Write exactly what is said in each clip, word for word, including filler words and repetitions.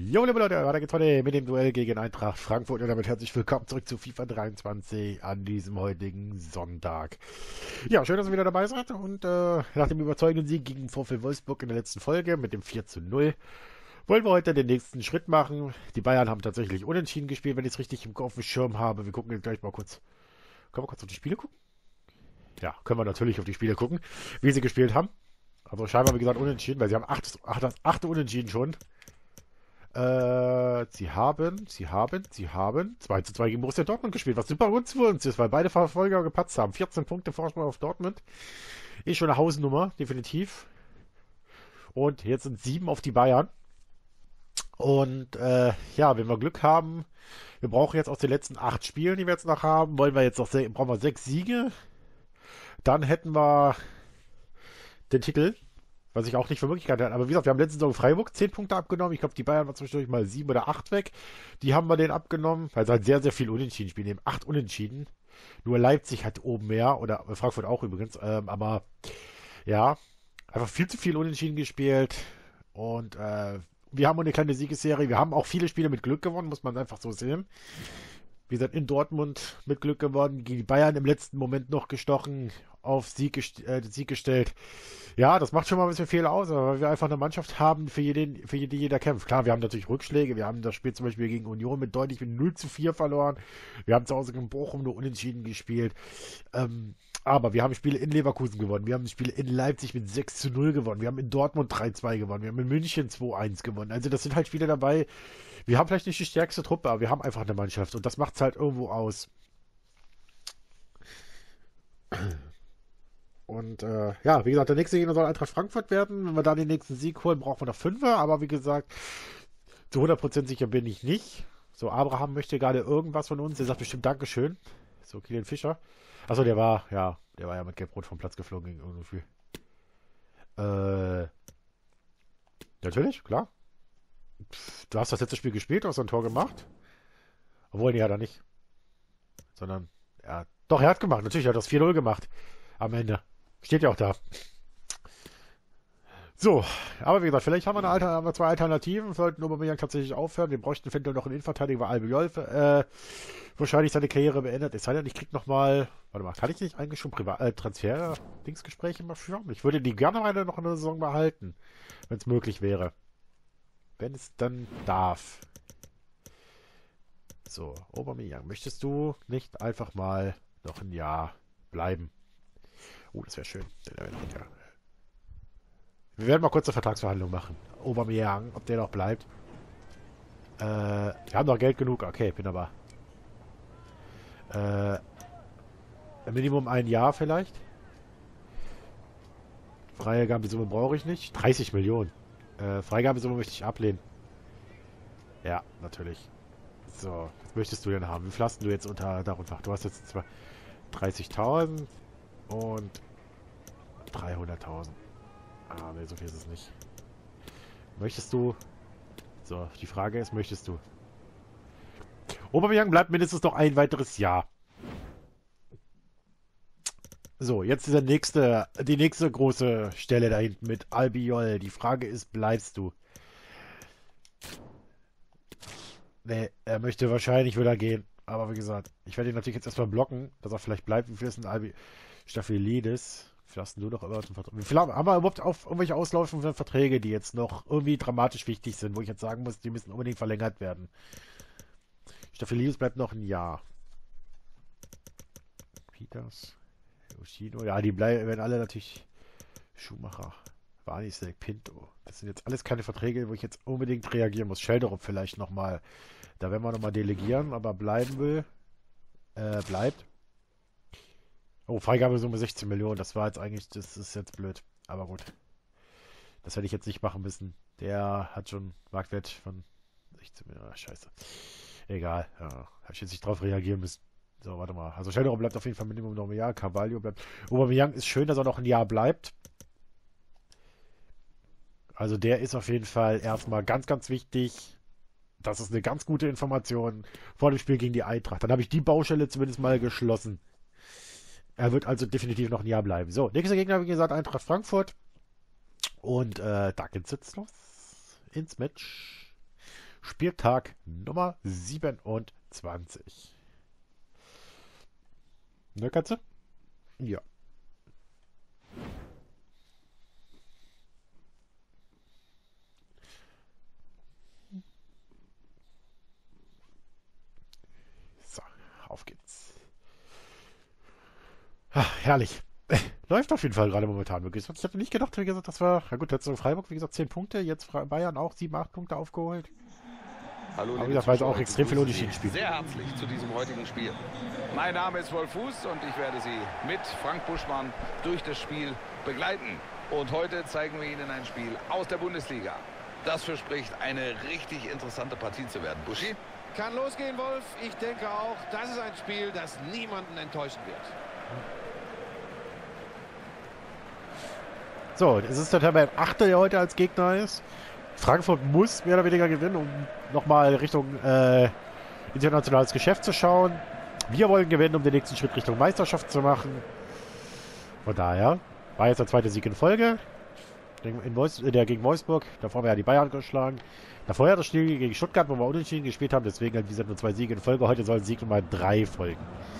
Jo, liebe Leute, weiter geht's heute mit dem Duell gegen Eintracht Frankfurt und damit herzlich willkommen zurück zu FIFA dreiundzwanzig an diesem heutigen Sonntag. Ja, schön, dass ihr wieder dabei seid und äh, nach dem überzeugenden Sieg gegen VfL Wolfsburg in der letzten Folge mit dem vier zu null wollen wir heute den nächsten Schritt machen. Die Bayern haben tatsächlich unentschieden gespielt, wenn ich es richtig im auf dem Schirm habe. Wir gucken jetzt gleich mal kurz. Können wir kurz auf die Spiele gucken? Ja, können wir natürlich auf die Spiele gucken, wie sie gespielt haben. Also scheinbar, wie gesagt, unentschieden, weil sie haben acht, acht, acht, acht Unentschieden schon. Äh, sie haben, sie haben, sie haben zwei zu zwei gegen Borussia Dortmund gespielt, was super gut für uns ist, weil beide Verfolger gepatzt haben. vierzehn Punkte Vorsprung auf Dortmund. Ist schon eine Hausnummer, definitiv. Und jetzt sind sieben auf die Bayern. Und äh, ja, wenn wir Glück haben, wir brauchen jetzt aus den letzten acht Spielen, die wir jetzt noch haben, wollen wir jetzt noch brauchen wir sechs Siege. Dann hätten wir den Titel, was ich auch nicht für Möglichkeit hatte. Aber wie gesagt, wir haben letzte Saison Freiburg zehn Punkte abgenommen. Ich glaube, die Bayern waren zwischendurch mal sieben oder acht weg. Die haben wir den abgenommen, weil sie halt sehr, sehr viel Unentschieden spielen. Eben acht Unentschieden. Nur Leipzig hat oben mehr, oder Frankfurt auch übrigens. Ähm, aber ja, einfach viel zu viel Unentschieden gespielt. Und äh, wir haben eine kleine Siegesserie. Wir haben auch viele Spiele mit Glück gewonnen, muss man einfach so sehen. Wie gesagt, in Dortmund mit Glück gewonnen, gegen die Bayern im letzten Moment noch gestochen, auf Sieg, gest äh, Sieg gestellt. Ja, das macht schon mal ein bisschen viel aus, weil wir einfach eine Mannschaft haben, für, jeden, für die jeder kämpft. Klar, wir haben natürlich Rückschläge. Wir haben das Spiel zum Beispiel gegen Union mit deutlich mit null zu vier verloren. Wir haben zu Hause gegen Bochum nur unentschieden gespielt. Ähm, aber wir haben Spiele in Leverkusen gewonnen. Wir haben Spiele in Leipzig mit sechs zu null gewonnen. Wir haben in Dortmund drei zu zwei gewonnen. Wir haben in München zwei eins gewonnen. Also das sind halt Spiele dabei. Wir haben vielleicht nicht die stärkste Truppe, aber wir haben einfach eine Mannschaft. Und das macht es halt irgendwo aus. Und äh, ja, wie gesagt, der nächste Gegner soll Eintracht Frankfurt werden. Wenn wir da den nächsten Sieg holen, brauchen wir noch Fünfer. Aber wie gesagt, zu hundert Prozent sicher bin ich nicht. So, Abraham möchte gerade irgendwas von uns. Der sagt bestimmt Dankeschön. So, Kilian Fischer. Achso, der war, ja, der war ja mit Gelb-Rot vom Platz geflogen gegen irgendwie. Äh, natürlich, klar. Pff, du hast das letzte Spiel gespielt, du hast ein Tor gemacht. Obwohl, nee, hat er nicht. Sondern, ja, doch, er hat gemacht. Natürlich, er hat das vier null gemacht. Am Ende. Steht ja auch da. So, aber wie gesagt, vielleicht haben wir, eine Alter, haben wir zwei Alternativen. Wir sollten Aubameyang tatsächlich aufhören. Wir bräuchten eventuell noch einen Innenverteidiger, weil Albiol äh, wahrscheinlich seine Karriere beendet. Es sei denn, ich krieg noch mal, warte mal, kann ich nicht eigentlich schon Privat äh, Transfer-Dingsgespräche mal führen? Ich würde die gerne weiter noch in der Saison behalten, wenn es möglich wäre. Wenn es dann darf. So, Aubameyang, möchtest du nicht einfach mal noch ein Jahr bleiben? Oh, das wäre schön. Wir werden mal kurz eine Vertragsverhandlung machen. Aubameyang, ob der noch bleibt. Äh, wir haben noch Geld genug. Okay, bin aber. Äh, Minimum ein Jahr vielleicht. Freigabesumme brauche ich nicht. dreißig Millionen. Äh, Freigabesumme möchte ich ablehnen. Ja, natürlich. So, was möchtest du denn haben? Wie viel hast du jetzt unter darunter? Du hast jetzt zwar dreißigtausend und dreihunderttausend. Ah, ne, so viel ist es nicht. Möchtest du... So, die Frage ist, möchtest du... Aubameyang bleibt mindestens noch ein weiteres Jahr. So, jetzt ist der nächste, die nächste große Stelle da hinten mit Albiol. Die Frage ist, bleibst du? Ne, er möchte wahrscheinlich wieder gehen. Aber wie gesagt, ich werde ihn natürlich jetzt erstmal blocken, dass er vielleicht bleibt. Wie viel ist ein Albi... Staphylides? Wie viel hast du noch über den Vertrag? Wie viel haben, haben wir überhaupt auf irgendwelche auslaufenden Verträge, die jetzt noch irgendwie dramatisch wichtig sind, wo ich jetzt sagen muss, die müssen unbedingt verlängert werden? Staphylides bleibt noch ein Jahr. Peters, Yoshino, ja, die bleiben, werden alle natürlich. Schumacher, Warnisek, Pinto. Das sind jetzt alles keine Verträge, wo ich jetzt unbedingt reagieren muss. Schelderup vielleicht nochmal. Da werden wir nochmal delegieren, aber bleiben will. Äh, bleibt. Oh, Freigabesumme sechzehn Millionen. Das war jetzt eigentlich, das ist jetzt blöd. Aber gut. Das hätte ich jetzt nicht machen müssen. Der hat schon Marktwert von sechzehn Millionen. Ah, scheiße. Egal. Ja, habe ich jetzt nicht drauf reagieren müssen. So, warte mal. Also Schelderup bleibt auf jeden Fall Minimum noch ein Jahr. Carvalho bleibt. Aubameyang ist schön, dass er noch ein Jahr bleibt. Also der ist auf jeden Fall erstmal ganz, ganz wichtig. Das ist eine ganz gute Information vor dem Spiel gegen die Eintracht. Dann habe ich die Baustelle zumindest mal geschlossen. Er wird also definitiv noch ein Jahr bleiben. So, nächster Gegner, wie gesagt, Eintracht Frankfurt. Und äh, da geht's jetzt los ins Match. Spieltag Nummer siebenundzwanzig. Ne, Katze? Ja. So, auf geht's. Ach, herrlich. Läuft auf jeden Fall gerade momentan wirklich. Ich hätte nicht gedacht, wie gesagt, das war, na gut, jetzt so Freiburg, wie gesagt, zehn Punkte, jetzt Bayern auch sieben, acht Punkte aufgeholt. Hallo, aber wie gesagt, weil es auch extrem viel Unentschieden spielt. Sehr herzlich zu diesem heutigen Spiel. Mein Name ist Wolf Fuß und ich werde Sie mit Frank Buschmann durch das Spiel begleiten. Und heute zeigen wir Ihnen ein Spiel aus der Bundesliga. Das verspricht eine richtig interessante Partie zu werden. Buschi? Kann losgehen, Wolf. Ich denke auch, das ist ein Spiel, das niemanden enttäuschen wird. So, es ist der Tabellenachte, der heute als Gegner ist. Frankfurt muss mehr oder weniger gewinnen, um nochmal Richtung äh, internationales Geschäft zu schauen. Wir wollen gewinnen, um den nächsten Schritt Richtung Meisterschaft zu machen. Von daher war jetzt der zweite Sieg in Folge. In Wolfs der gegen Wolfsburg. Davor haben wir ja die Bayern geschlagen. Davor ja das Spiel gegen Stuttgart, wo wir unentschieden gespielt haben. Deswegen halt, wie gesagt, nur zwei Siege in Folge. Heute sollen Sieg Nummer drei folgen.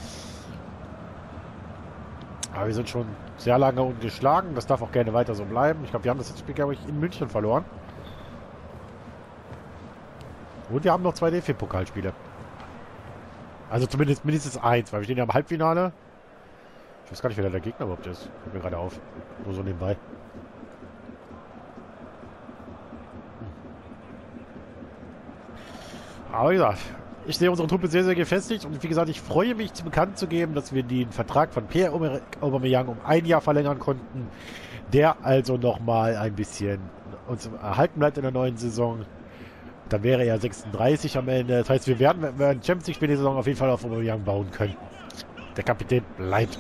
Aber wir sind schon sehr lange ungeschlagen. Das darf auch gerne weiter so bleiben. Ich glaube, wir haben das Spiel, glaube ich, in München verloren. Und wir haben noch zwei D F B-Pokalspiele. Also zumindest mindestens eins, weil wir stehen ja im Halbfinale. Ich weiß gar nicht, wer der Gegner überhaupt ist. Fällt mir gerade auf. Nur so nebenbei. Aber wie gesagt, ich sehe unsere Truppe sehr, sehr gefestigt. Und wie gesagt, ich freue mich, bekannt zu geben, dass wir den Vertrag von Pierre Aubameyang um ein Jahr verlängern konnten. Der also nochmal ein bisschen uns erhalten bleibt in der neuen Saison. Dann wäre er sechsunddreißig am Ende. Das heißt, wir werden, wenn wir ein Champions League Spiel die Saison auf jeden Fall auf Aubameyang bauen können. Der Kapitän bleibt.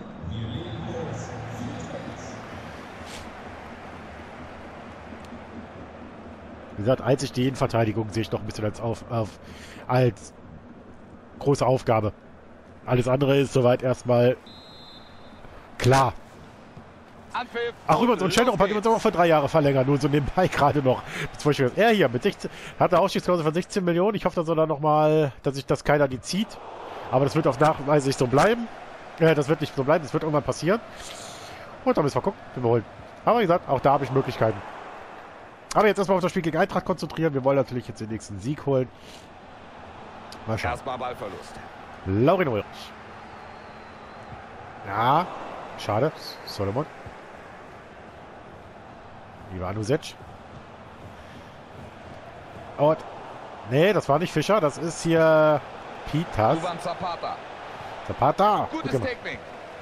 Wie gesagt, einzig die Innenverteidigung sehe ich noch ein bisschen als, auf, auf, als große Aufgabe. Alles andere ist soweit erstmal klar. Ach, übrigens, und Schellerup hat übrigens auch für drei Jahre verlängert, nur so nebenbei gerade noch. Er hier mit sechzehn, hat eine Ausstiegsklausel von sechzehn Millionen. Ich hoffe, dass er dann nochmal, dass sich das keiner die zieht. Aber das wird auf Nachweis nicht so bleiben. Äh, das wird nicht so bleiben, das wird irgendwann passieren. Und dann müssen wir gucken, wie wir holen. Aber wie gesagt, auch da habe ich Möglichkeiten. Aber jetzt erstmal auf das Spiel gegen Eintracht konzentrieren. Wir wollen natürlich jetzt den nächsten Sieg holen. Mal schauen. Erstmal Ballverlust. Laurin Ulrich. Ja, schade. Solomon. Ivanovic. Und nee, das war nicht Fischer, das ist hier Pitas. Zapata. Zapata. Gutes Technik.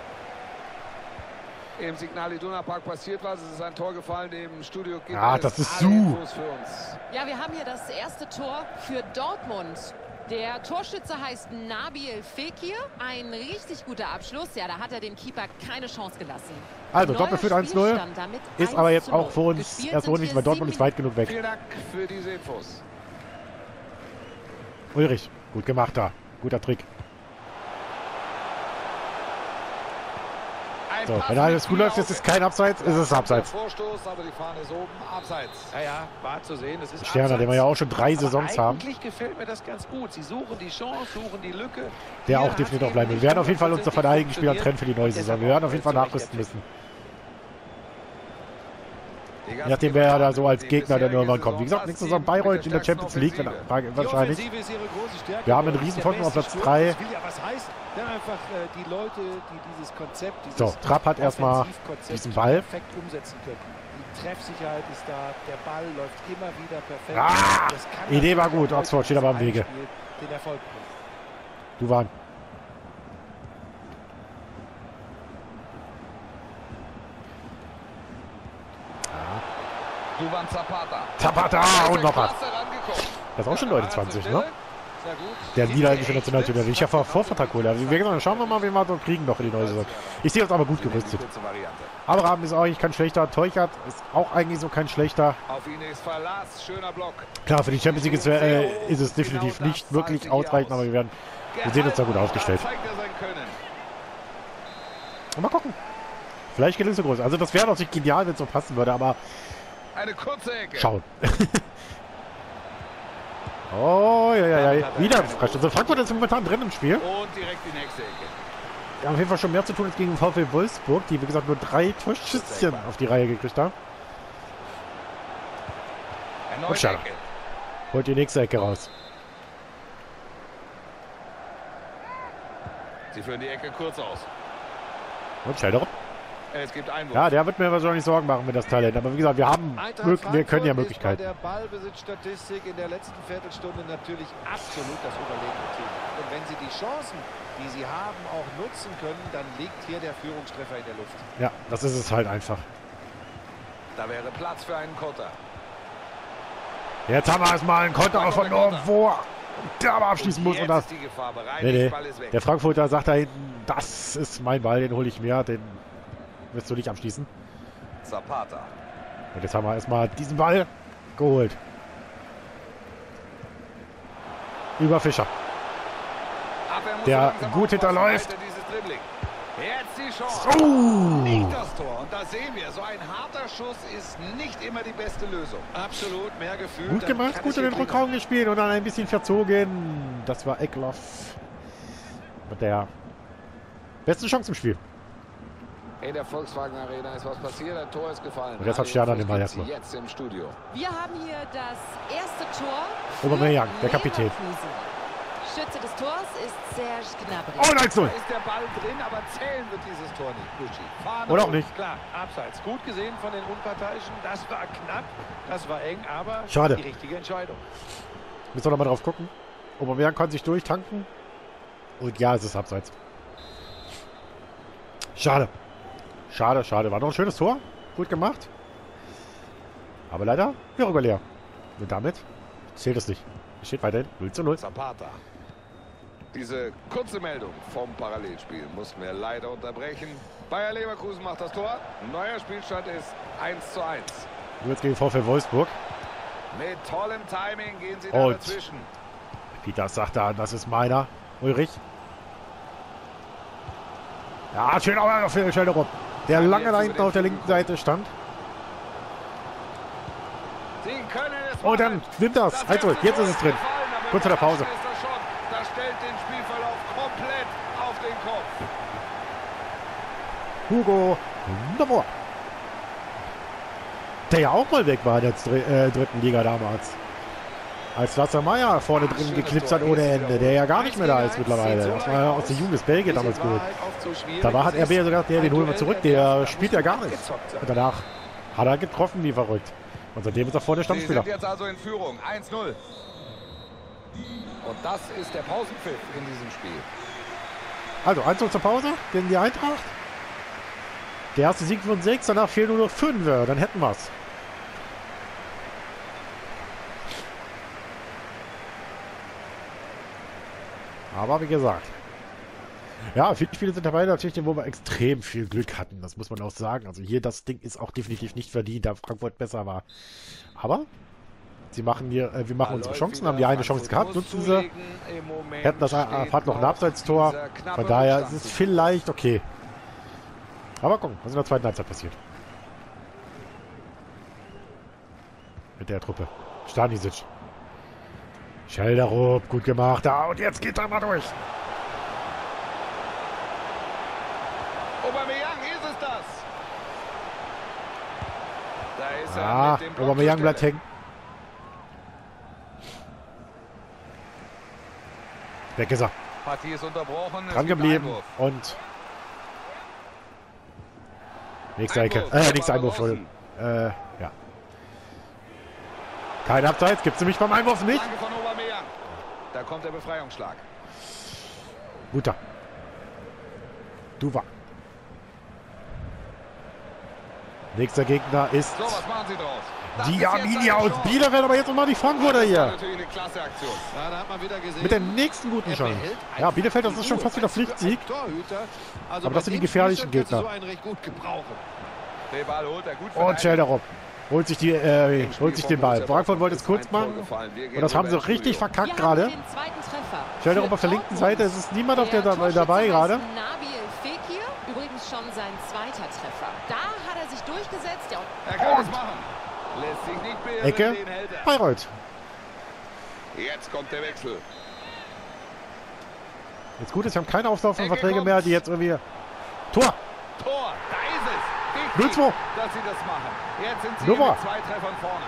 Im Signal Iduna Park passiert was. Es ist ein Tor gefallen, dem Studio gibt ja, das ist zu. Ja, wir haben hier das erste Tor für Dortmund. Der Torschütze heißt Nabil Fekir. Ein richtig guter Abschluss. Ja, da hat er dem Keeper keine Chance gelassen. Also, Doppel führt eins null. Ist aber jetzt auch für uns erst nicht, weil Dortmund ist weit genug weg. Vielen Dank für diese Infos. Ulrich, gut gemacht da. Guter Trick. So, wenn alles gut läuft, ist es kein Abseits, ist es Abseits. Vorstoß, aber die Fahne ist oben, Abseits. Ja, ja, war zu sehen. Das ist Sterner, den wir ja auch schon drei Saisons haben. Eigentlich gefällt mir das ganz gut. Sie suchen die Chance, suchen die Lücke. Der auch definitiv auch bleiben will. Wir werden auf jeden Fall unser verteidigen Spieler trennen für die neue Saison. Wir werden auf jeden Fall nachrüsten müssen. Je nachdem, wer da so als Gegner dann irgendwann kommt. Wie gesagt, nächste Saison Bayreuth in der Champions League, wahrscheinlich. Wir haben einen riesen Vorsprung auf Platz drei. Dann einfach äh, die Leute, die dieses Konzept, dieses so, Trapp hat erstmal diesen Ball. Perfekt umsetzen können. Die Treffsicherheit ist da, der Ball läuft immer wieder perfekt. Ah, Idee war gut, Oxford steht aber am Wege. Den Erfolg du warst. Duvan Zapata. Zapata und noch was. Das ist auch schon Leute zwanzig, ne? Der niederländische Nationaltrainer, den ich ja vor Vorvertrag hole. Also, dann schauen wir mal, wen wir so kriegen noch in die neue Saison. Ich sehe uns aber gut gerüstet. Abraham ist auch eigentlich kein schlechter. Teuchert ist auch eigentlich so kein schlechter. Auf ihn ist Verlass. Schöner Block. Klar, für die Champions League ist, äh, ist es definitiv nicht wirklich ausreichend, aber wir werden, wir sehen uns da gut aufgestellt. Und mal gucken. Vielleicht gelingt es so groß. Also das wäre natürlich genial, wenn es so passen würde, aber eine kurze Ecke. Schauen. Oh, ja, ja, ja. Wieder Freistoß. Also Frankfurt ist momentan drin im Spiel. Und direkt die nächste Ecke. Wir haben auf jeden Fall schon mehr zu tun als gegen den VfL Wolfsburg, die, wie gesagt, nur drei Torschüsschen auf die Reihe gekriegt haben. Und schade. Holt die nächste Ecke raus. Sie führen die Ecke kurz aus. Und Schelderup. Es gibt Einwurf. Ja, der wird mir wahrscheinlich Sorgen machen mit das Talent. Aber wie gesagt, wir haben, wir können ja Möglichkeiten. Der Ballbesitzstatistik in der letzten Viertelstunde natürlich absolut das überlegene Team. Und wenn sie die Chancen, die sie haben, auch nutzen können, dann liegt hier der Führungstreffer in der Luft. Ja, das ist es halt einfach. Da wäre Platz für einen Konter. Jetzt haben wir erstmal einen Konter verloren, wo der aber abschließen muss. Und das. Nee, nee. Der Frankfurter sagt da hinten, das ist mein Ball, den hole ich mir, den wirst du nicht abschließen. Zapata. Und jetzt haben wir erstmal diesen Ball geholt. Über Fischer. Der gut hinterläuft. Jetzt die Chance. Oh. Nicht das Tor. Und da sehen wir, so ein harter Schuss ist nicht immer die beste Lösung. Absolut, mehr Gefühl. Gut gemacht, gut in den Rückraum gespielt und dann ein bisschen verzogen. Das war Eckloff. Mit der besten Chance im Spiel. In der Volkswagen Arena ist was passiert, ein Tor ist gefallen. Und jetzt hat Stern an den Ball erstmal. Jetzt im Studio. Wir haben hier das erste Tor. Aubameyang, der Kapitän. Leverkusen. Schütze des Tors ist Serge Gnabry. Oh, eins null. Da ist der Ball drin, aber zählen wird dieses Tor nicht. Buschi. Fahne Oder auch nicht. Klar, abseits. Gut gesehen von den Unparteiischen. Das war knapp, das war eng, aber schade. Die richtige Entscheidung. Müssen wir noch mal drauf gucken. Aubameyang kann sich durchtanken. Und ja, es ist abseits. Schade. Schade, schade. War noch ein schönes Tor. Gut gemacht. Aber leider irregulär. Und damit zählt es nicht. Es steht weiterhin null zu null. Zapata. Diese kurze Meldung vom Parallelspiel mussten wir leider unterbrechen. Bayer Leverkusen macht das Tor. Neuer Spielstand ist eins zu eins. Jetzt gegen VfL Wolfsburg. Mit tollem Timing gehen sie da Und dazwischen. Peter sagt da, das ist meiner. Ulrich. Ja, schön auch noch für Schelderup. Der lange da hinten auf der linken Seite stand. Sie können es Oh, dann nimmt das. Also, jetzt ist es drin. Kurz vor der Pause. Das stellt den Spielverlauf komplett auf den Kopf. Hugo Wunderbar. Der ja auch mal weg war in der dr äh, dritten Liga damals. Als Lasse Meyer vorne drin geklipst hat ohne Ende. Der ja gar nicht mehr da ist mittlerweile. Das war ja aus der Jugend des Belgien damals gut. Da war, hat R B ja sogar, der, den holen wir zurück. Der spielt ja gar nicht. Und danach hat er getroffen wie verrückt. Und seitdem ist er vor der Stammspieler. Sie sind jetzt also in Führung. eins null. Und das ist der Pausenpfiff in diesem Spiel. Also eins null zur Pause gegen die Eintracht. Der erste Sieg von sechs, danach fehlen nur noch fünf. Dann hätten wir es. Aber wie gesagt. Ja, viele Spiele sind dabei natürlich, wo wir extrem viel Glück hatten. Das muss man auch sagen. Also hier, das Ding ist auch definitiv nicht verdient, da Frankfurt besser war. Aber sie machen hier, äh, wir machen unsere Chancen, haben die eine Chance gehabt, nutzen sie. Hätten das hat noch ein Abseitstor. Von daher ist es vielleicht okay. Aber gucken, was in der zweiten Halbzeit passiert. Mit der Truppe. Stanisic. Schelderup, gut gemacht. Da, und jetzt geht er mal durch. Aubameyang, ist es das? Da ist er Ah, mit dem Block Aubameyang zur bleibt Stelle. hängen. Weg ist er. Partie ist unterbrochen. Es Dran gibt geblieben. Einwurf. Und nächste Ecke. Einwurf, Äh, aber nächster Einwurf. draußen. Äh, ja. Kein Abseits. Gibt es nämlich beim Einwurf nicht. Flanke von Aubameyang. Da kommt der Befreiungsschlag. Guter. Duva. Nächster Gegner ist So, was machen Sie draus? Das die ist jetzt Arminia eine aus Chance. Bielefeld, aber jetzt nochmal die Frankfurter Das war hier. natürlich eine klasse Aktion. Ja, da hat man wieder gesehen. Mit der nächsten guten er Chance. behält Ja, einfach Bielefeld, das die ist schon Ruhe. fast wieder Als für einen Pflichtsieg. Torhüter. Also Aber bei das sind die dem gefährlichen Spielstand kannst du Gegner. So einen recht gut gebrauchen. Den Ball holt er gut Und verteidigt. Schelderup holt sich, die, äh, Im Spiel holt sich den von Ball. Borussia Frankfurt wollte es Dortmund kurz ist ein Tor machen. gefallen. Wir gehen Und das haben sie rüber ins richtig Studio. verkackt Wir haben gerade. den zweiten Treffer. Schelderup Für auf der linken Dortmund. Seite. Es ist niemand auf der, Der dabei, dabei Torschütze gerade. heißt Nabil Fekir, übrigens schon sein zweiter Treffer. Da hat er sich durchgesetzt. Ja, Er kann es machen. Lässt sich nicht beirren, Ecke. den hält er. Bayreuth. Jetzt kommt der Wechsel. Jetzt gut ist, wir haben keine auflaufenden Verträge mehr, die jetzt irgendwie... Tor! Tor, da ist es. null zwei. Dass sie das machen. Jetzt sind sie Nummer. mit zwei Treffern vorne.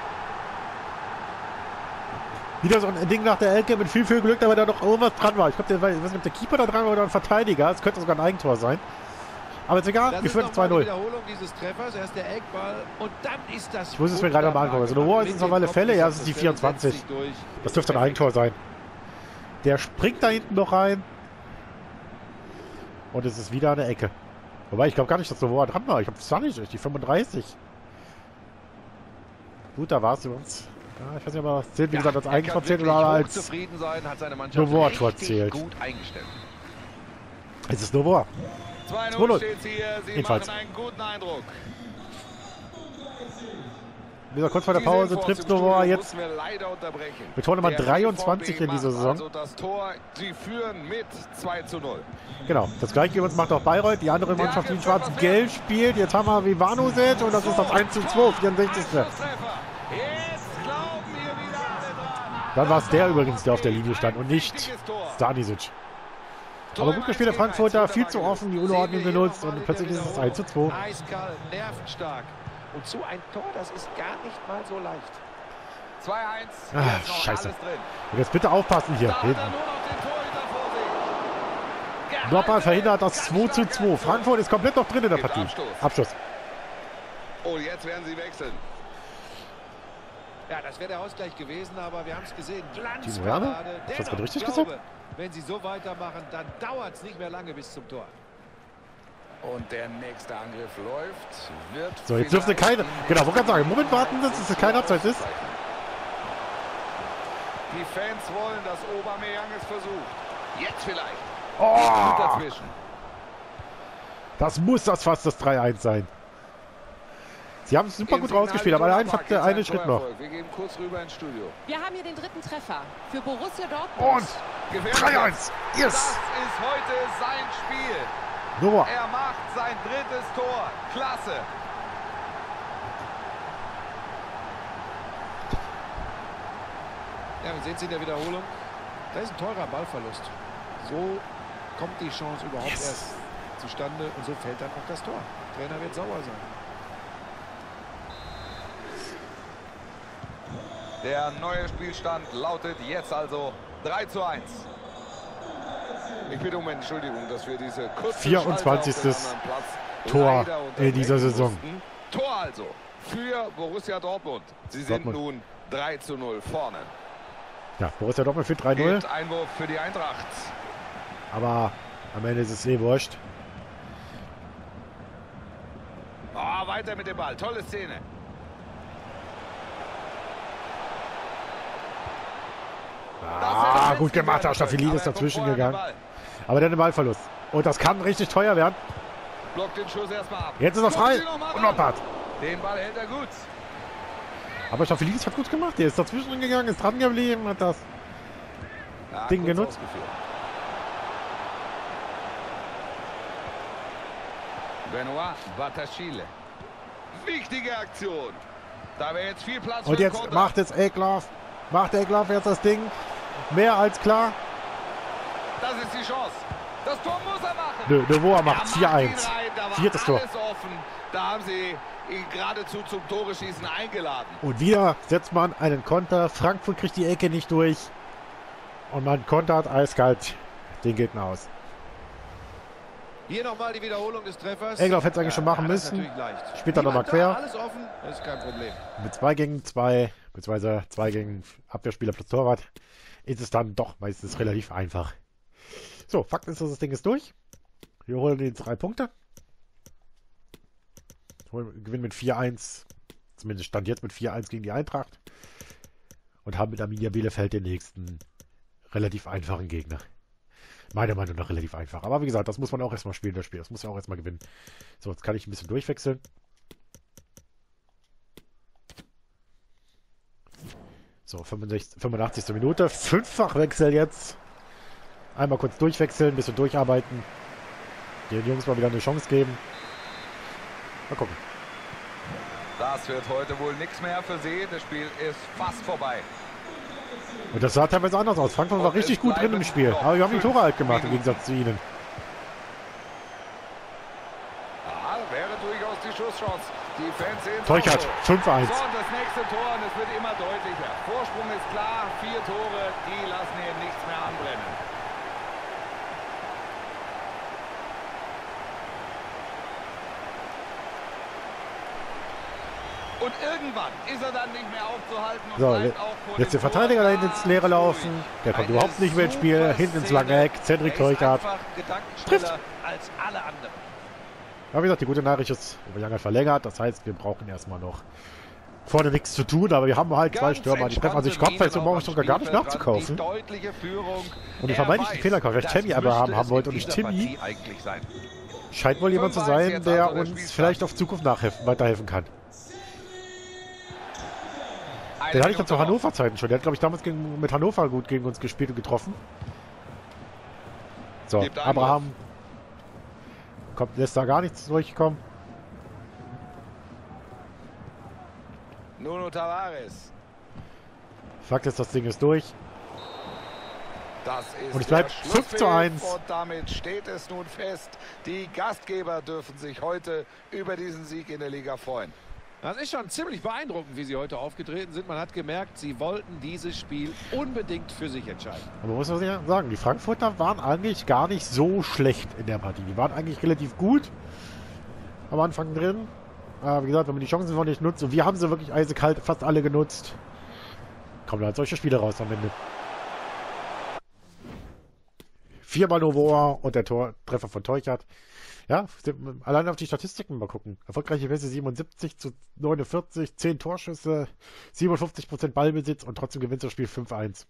Wieder so ein Ding nach der Ecke mit viel, viel Glück, aber da noch irgendwas dran war. Ich glaube, der, ich weiß nicht, ob der Keeper da dran war oder ein Verteidiger. Es könnte sogar ein Eigentor sein. Aber ist egal, Das wir ist führen noch mal zwei die null. Wiederholung dieses Treffers. Erst der Eckball und dann ist das. Ich muss es mir gerade mal angucken. Also eine Rohr ist es auf alle Fälle. Ja, es ist die vierundzwanzig. Das dürfte ein Eigentor sein. Der springt da hinten noch rein. Und es ist wieder eine Ecke. Wobei, ich glaube gar nicht, dass der Rohr dran war. Ich habe es gar nicht, die fünfunddreißig. Gut, da war es übrigens. Ja, ich weiß nicht, ob er zählt, wie gesagt, als Eigentor zählt oder als zufrieden sein, hat seine Mannschaft Novoa-Tor richtig zählt. gut eingestellt. Es ist Novoa. zwei zwei null null. steht hier. Sie Jedenfalls. machen einen guten Eindruck. Wieder kurz vor der Diese Pause Infos trifft im Studio Novoa jetzt mussten wir leider unterbrechen. mit Tor Nummer Der dreiundzwanzig B V B in dieser macht Saison. Also das Tor, sie führen mit zwei zu null. Genau, das gleiche übrigens macht auch Bayreuth. Die andere Mannschaft, die in schwarz-gelb spielt. Jetzt haben wir Vivanovic und das ist das eins zu zwei, vierundsechzigste Jetzt glauben wir wieder alle dran. Dann war es der übrigens, der auf der Linie stand und nicht Wichtiges Tor. Stanisic. Aber gut gespielt, der Frankfurter, viel zu offen, die Unordnung genutzt und plötzlich ist es eins zu zwei. Eiskalt, nervenstark. Und so ein Tor, das ist gar nicht mal so leicht. zwei eins. Ah, Jetzt noch scheiße. alles drin. Und jetzt bitte aufpassen hier Da hat hinten. er nur noch den Torhüter vor sich. Noppal verhindert das zwei zu zwei. Frankfurt ist komplett noch drin in der Gibt Partie. Abstoß. Abschluss. Oh, jetzt werden sie wechseln. Ja, das wäre der Ausgleich gewesen, aber wir haben es gesehen. Timo Werner? Glanzparade. Hast du das gerade Dennoch, richtig ich glaube, gesagt? wenn sie so weitermachen, dann dauert es nicht mehr lange bis zum Tor. Und der nächste Angriff läuft. Wird So, jetzt dürfte keine... Genau, wollte gerade sagen, im Moment warten, dass es keine Abseits ist. Die Fans wollen, dass Aubameyang es versucht. Jetzt vielleicht. Oh, Gut dazwischen. das muss das fast das drei eins sein. Sie haben es super gut Im Signal rausgespielt, aber Iduna einfach Park der jetzt eine ein Schritt noch. Torerfolg. Wir gehen kurz rüber ins Studio. Wir haben hier den dritten Treffer für Borussia Dortmund. Und Gefährlich. drei eins. Das Yes. ist heute sein Spiel. Novoa. Er macht sein drittes Tor. Klasse. Ja, wir sehen es in der Wiederholung. Da ist ein teurer Ballverlust. So kommt die Chance überhaupt Yes. erst zustande und so fällt dann auch das Tor. Der Trainer wird sauer sein. Der neue Spielstand lautet jetzt also drei zu eins. Ich bitte um Entschuldigung, dass wir diese kurze vierundzwanzigstes Schalte auf dem anderen Platz Tor leider in dieser unterbrechen Saison. mussten. Tor also für Borussia Dortmund. Sie sind Dortmund. nun drei zu null vorne. Ja, Borussia Dortmund für drei null. Gibt Einwurf für die Eintracht. Aber am Ende ist es eh wurscht. Oh, weiter mit dem Ball. Tolle Szene. Ah, gut gemacht, da ist Staffelidis dazwischen gegangen. Aber dann der Ballverlust. Und das kann richtig teuer werden. Blockt den Schuss erstmal ab. Jetzt ist er frei. Und Noppert. Den Ball hält er gut. Aber Staffelidis hat gut gemacht. Der ist dazwischen gegangen, ist dran geblieben, hat das Ja, Ding kurz genutzt. ausgeführt. Benoit Batashile. Wichtige Aktion. Da wäre jetzt viel Platz Und für den jetzt Konter. macht es Eklaf. Macht Eklaf jetzt das Ding. Mehr als klar. Das ist die Chance. Das Tor muss er machen. Nö, Novoa macht Er vier ihn eins. rein. Da war Viertes Tor. alles offen. Da haben sie ihn geradezu zum Tore-Schießen eingeladen. Und wieder setzt man einen Konter. Frankfurt kriegt die Ecke nicht durch. Und man kontert eiskalt den Gegner aus. Hier nochmal die Wiederholung des Treffers. Eklaf hätte es eigentlich schon machen das ist müssen. natürlich leicht. Spielt dann noch mal Niemand da, quer. Alles offen, das ist kein Problem. Mit zwei gegen zwei, beziehungsweise zwei gegen Abwehrspieler plus Torwart, ist es dann doch meistens relativ einfach. So, Fakt ist, das Ding ist durch. Wir holen die drei Punkte. Holen, gewinnen mit vier eins, zumindest stand jetzt mit vier eins gegen die Eintracht. Und haben mit Arminia Bielefeld den nächsten relativ einfachen Gegner. Meiner Meinung nach relativ einfach. Aber wie gesagt, das muss man auch erstmal spielen, das Spiel. Das muss ja auch erstmal gewinnen. So, jetzt kann ich ein bisschen durchwechseln. So, fünfundsechzig, fünfundachtzigste Minute. Fünffachwechsel jetzt. Einmal kurz durchwechseln, ein bisschen durcharbeiten. Den Jungs mal wieder eine Chance geben. Mal gucken. Das wird heute wohl nichts mehr für sie. Das Spiel ist fast vorbei. Und das sah teilweise anders aus. Frankfurt war richtig gut drin im Spiel. Aber wir haben die Tore halt gemacht im Gegensatz zu ihnen. Ja, wäre durchaus die Schusschance. Die Fans sehen es Teuchert, auch so. fünf eins. So, und das nächste Tor, und es wird immer deutlicher. Vorsprung ist klar, vier Tore, die lassen hier nichts mehr anbrennen. Und irgendwann ist er dann nicht mehr aufzuhalten. Und So, bleibt auch vor jetzt dem der Verteidiger da Tor hinten ins Leere laufen. Der kommt Eine überhaupt nicht mehr ins Spiel. super Hinten ins Szene. lange Eck. Cedric Er ist Teuchert. einfach gedankenschneller als alle anderen. Aber wie gesagt, die gute Nachricht ist, Aubameyang hat verlängert. Das heißt, wir brauchen erstmal noch vorne nichts zu tun. Aber wir haben halt zwei Ganz Stürmer. Die treffen. Also ich glaube, vielleicht brauche ich sogar gar nicht nachzukaufen. Die deutliche Führung. Und den Er vermeintlichen weiß, Fehler korrekt das Tammy Abraham müsste haben es wollte. in Und nicht dieser Timmy. Partie eigentlich sein. Scheint wohl jemand zu fünf eins sein, jetzt der also der uns Spielstand. vielleicht auf Zukunft nachhelfen, weiterhelfen kann. Den hatte ich ja zu Hannover-Zeiten schon. Der hat, glaube ich, damals gegen, mit Hannover gut gegen uns gespielt und getroffen. So, Gibt Angriff. Abraham kommt, lässt da gar nichts durchkommen. Nuno Tavares. Fakt ist, das Ding ist durch. Das ist Und es bleibt der fünf zu Schlusspfiff eins. Und damit steht es nun fest. Die Gastgeber dürfen sich heute über diesen Sieg in der Liga freuen. Das ist schon ziemlich beeindruckend, wie sie heute aufgetreten sind. Man hat gemerkt, sie wollten dieses Spiel unbedingt für sich entscheiden. Aber muss man ja sagen, die Frankfurter waren eigentlich gar nicht so schlecht in der Partie. Die waren eigentlich relativ gut am Anfang drin. Aber wie gesagt, wenn man die Chancen von nicht nutzt, und wir haben sie wirklich eisekalt fast alle genutzt, kommen halt solche Spiele raus am Ende. Viermal Novoa und der Tortreffer von Teuchert. Ja, allein auf die Statistiken mal gucken. Erfolgreiche Pässe siebenundsiebzig zu neunundvierzig, zehn Torschüsse, siebenundfünfzig Prozent Ballbesitz und trotzdem gewinnt das Spiel fünf eins.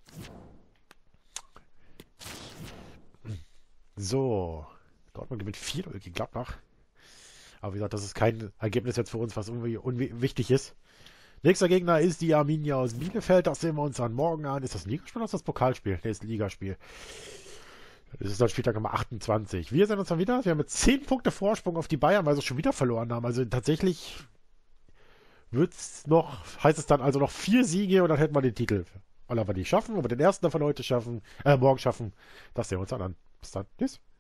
So, Dortmund gewinnt vier null gegen Gladbach. Aber wie gesagt, das ist kein Ergebnis jetzt für uns, was irgendwie unwichtig ist. Nächster Gegner ist die Arminia aus Bielefeld. Das sehen wir uns dann morgen an. Ist das ein Ligaspiel oder ist das Pokalspiel? Ne, ist ein Ligaspiel. Das ist dann Spieltag Nummer achtundzwanzig. Wir sehen uns dann wieder. Wir haben jetzt zehn Punkte Vorsprung auf die Bayern, weil sie schon wieder verloren haben. Also tatsächlich wird's noch, heißt es dann also noch vier Siege und dann hätten wir den Titel. Und ob wir die schaffen, ob wir den ersten davon heute schaffen, äh, morgen schaffen, das sehen wir uns dann an. Bis dann. Tschüss.